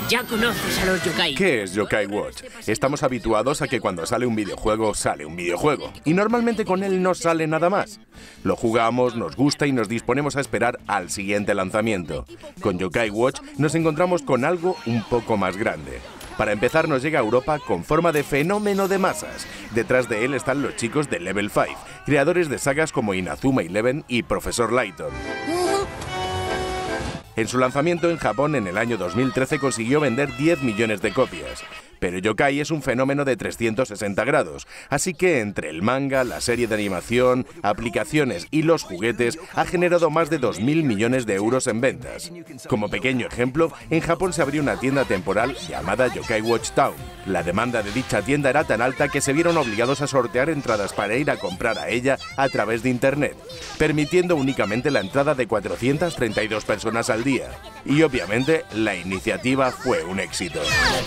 Ya conoces a los yokai. ¿Qué es Yokai Watch? Estamos habituados a que cuando sale un videojuego, sale un videojuego. Y normalmente con él no sale nada más. Lo jugamos, nos gusta y nos disponemos a esperar al siguiente lanzamiento. Con Yokai Watch nos encontramos con algo un poco más grande. Para empezar, nos llega a Europa con forma de fenómeno de masas. Detrás de él están los chicos de Level 5, creadores de sagas como Inazuma Eleven y Profesor Layton. En su lanzamiento en Japón en el año 2013 consiguió vender 10 millones de copias. Pero Yokai es un fenómeno de 360 grados, así que entre el manga, la serie de animación, aplicaciones y los juguetes ha generado más de 2.000 millones de euros en ventas. Como pequeño ejemplo, en Japón se abrió una tienda temporal llamada Yokai Watch Town. La demanda de dicha tienda era tan alta que se vieron obligados a sortear entradas para ir a comprar a ella a través de internet, permitiendo únicamente la entrada de 432 personas al día. Y obviamente la iniciativa fue un éxito.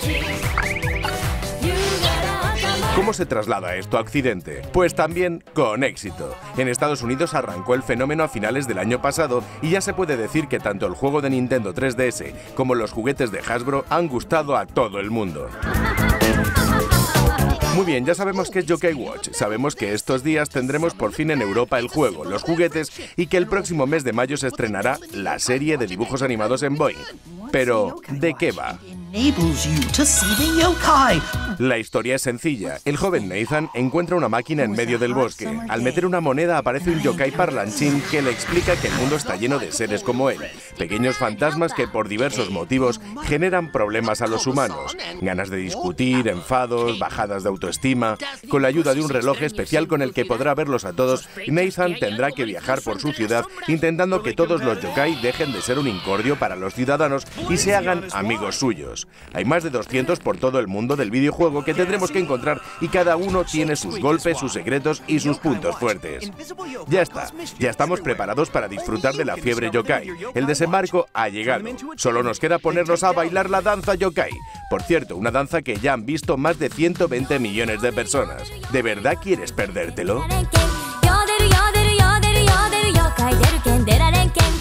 ¿Cómo se traslada esto a Occidente? Pues también con éxito. En Estados Unidos arrancó el fenómeno a finales del año pasado y ya se puede decir que tanto el juego de Nintendo 3DS como los juguetes de Hasbro han gustado a todo el mundo. Muy bien, ya sabemos qué es Yokai Watch, sabemos que estos días tendremos por fin en Europa el juego, los juguetes y que el próximo mes de mayo se estrenará la serie de dibujos animados en Boing. Pero, ¿de qué va? La historia es sencilla. El joven Nathan encuentra una máquina en medio del bosque. Al meter una moneda aparece un yokai parlanchín que le explica que el mundo está lleno de seres como él, pequeños fantasmas que por diversos motivos generan problemas a los humanos. Ganas de discutir, enfados, bajadas de autoestima. Con la ayuda de un reloj especial con el que podrá verlos a todos, Nathan tendrá que viajar por su ciudad intentando que todos los yokai dejen de ser un incordio para los ciudadanos y se hagan amigos suyos. Hay más de 200 por todo el mundo del videojuego que tendremos que encontrar y cada uno tiene sus golpes, sus secretos y sus puntos fuertes. Ya está, ya estamos preparados para disfrutar de la fiebre yokai. El desembarco ha llegado. Solo nos queda ponernos a bailar la danza yokai. Por cierto, una danza que ya han visto más de 120 millones de personas. ¿De verdad quieres perdértelo?